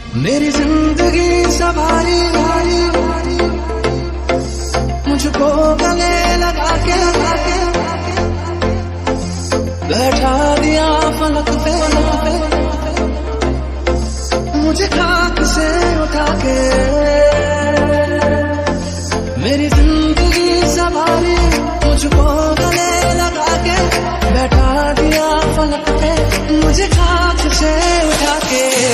मेरी जिंदगी सवारी मुझको गले लगा के बैठा दिया फलक पे, मुझे खाक से उठा के। मेरी जिंदगी सवारी मुझको गले लगा के बैठा दिया फलक पे, मुझे खाक से उठा के।